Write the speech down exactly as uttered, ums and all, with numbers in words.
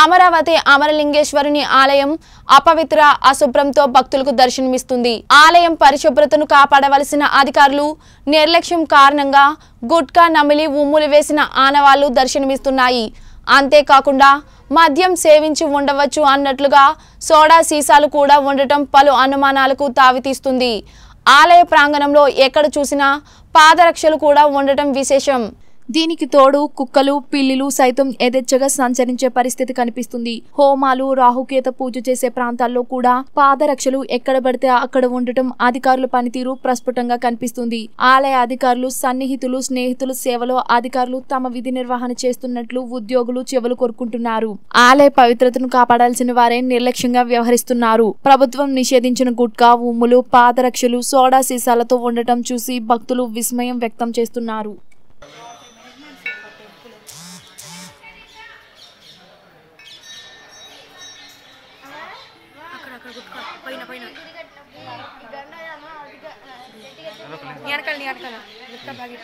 అమరావతి అమరలింగేశ్వరుని ఆలయం అపవిత్ర అశుభ్రంతో భక్తులకు దర్శనమిస్తుంది. ఆలయం పరిశుభ్రతను కాపాడవలసిన అధికారులు నిర్లక్ష్యం కారణంగా గుట్కా నమిలి ఉమ్ములు వేసిన ఆనవాళ్లు దర్శనమిస్తున్నాయి. అంతేకాకుండా మద్యం సేవించి ఉండవచ్చు అన్నట్లుగా సోడా సీసాలు కూడా ఉండటం పలు అనుమానాలకు తావితీస్తుంది. ఆలయ ప్రాంగణంలో ఎక్కడ చూసినా పాదరక్షలు కూడా ఉండటం విశేషం. దీనికి తోడు కుక్కలు పిల్లిలు సైతం యథేచ్ఛగా సంచరించే పరిస్థితి కనిపిస్తుంది. హోమాలు రాహుకేత పూజ చేసే ప్రాంతాల్లో కూడా పాదరక్షలు ఎక్కడ పడితే అక్కడ ఉండటం అధికారుల పనితీరు ప్రస్ఫుటంగా కనిపిస్తుంది. ఆలయ అధికారులు సన్నిహితులు స్నేహితులు సేవలో అధికారులు తమ విధి నిర్వహణ చేస్తున్నట్లు ఉద్యోగులు చెవులు కొరుకుంటున్నారు. ఆలయ పవిత్రతను కాపాడాల్సిన వారే నిర్లక్ష్యంగా వ్యవహరిస్తున్నారు. ప్రభుత్వం నిషేధించిన గుట్కా ఉమ్ములు పాదరక్షలు సోడా సీసాలతో ఉండటం చూసి భక్తులు విస్మయం వ్యక్తం చేస్తున్నారు. పైన పైన నియనకల్ నియనకల్ గుట్కా ప్యాకెట్